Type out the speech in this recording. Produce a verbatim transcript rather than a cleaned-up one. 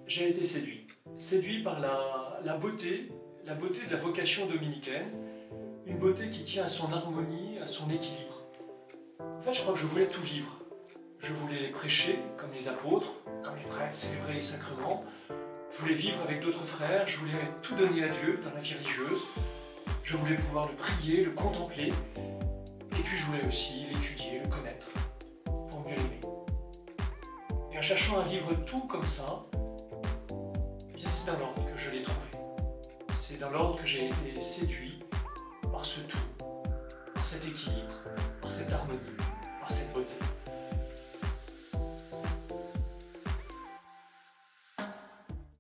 J'ai été séduit. Séduit par la, la beauté, la beauté de la vocation dominicaine, une beauté qui tient à son harmonie, à son équilibre. En fait, je crois que je voulais tout vivre. Je voulais prêcher comme les apôtres, comme les prêtres, célébrer les sacrements. Je voulais vivre avec d'autres frères, je voulais tout donner à Dieu dans la vie religieuse. Je voulais pouvoir le prier, le contempler. Et puis je voulais aussi l'étudier, le connaître, pour mieux l'aimer. Et en cherchant à vivre tout comme ça, eh bien c'est dans l'ordre que je l'ai trouvé. C'est dans l'ordre que j'ai été séduit par ce tout, par cet équilibre, par cette harmonie, par cette beauté.